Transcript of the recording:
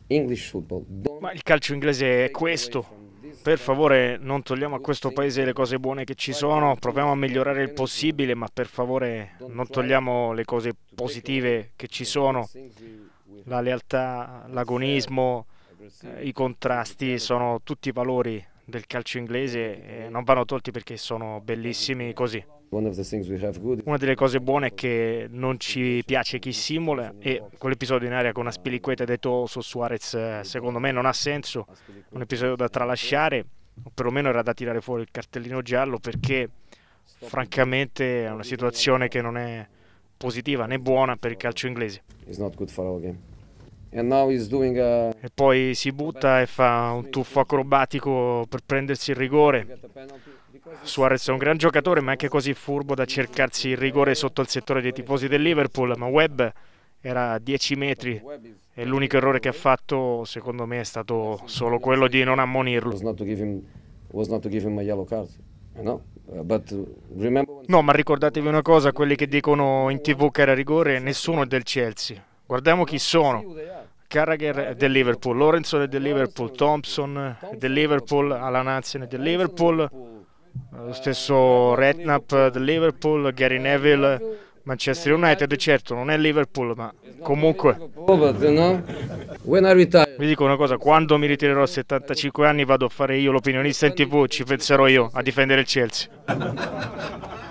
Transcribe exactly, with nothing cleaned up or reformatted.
Ma il calcio inglese è questo. Per favore non togliamo a questo paese le cose buone che ci sono, proviamo a migliorare il possibile, ma per favore non togliamo le cose positive che ci sono. La lealtà, l'agonismo, eh, i contrasti sono tutti valori del calcio inglese e non vanno tolti perché sono bellissimi così. Una delle cose buone è che non ci piace chi simula e quell'episodio in aria con Aspilicueta detto su Suarez eh, secondo me non ha senso, un episodio da tralasciare, o perlomeno era da tirare fuori il cartellino giallo perché francamente è una situazione che non è positiva né buona per il calcio inglese. E poi si butta e fa un tuffo acrobatico per prendersi il rigore. Suarez è un gran giocatore ma è anche così furbo da cercarsi il rigore sotto il settore dei tifosi del Liverpool, ma Webb era a dieci metri e l'unico errore che ha fatto secondo me è stato solo quello di non ammonirlo. No, ma ricordatevi una cosa, quelli che dicono in tv che era rigore, nessuno è del Chelsea. Guardiamo chi sono. Carragher è del Liverpool, Lorenzo è del Liverpool, Thompson è del Liverpool, Alan Hansen è del Liverpool, lo stesso Redknapp del Liverpool, Gary Neville, Manchester United, certo non è Liverpool, ma comunque vi dico una cosa, quando mi ritirerò a settantacinque anni vado a fare io l'opinionista in tv, ci penserò io a difendere il Chelsea.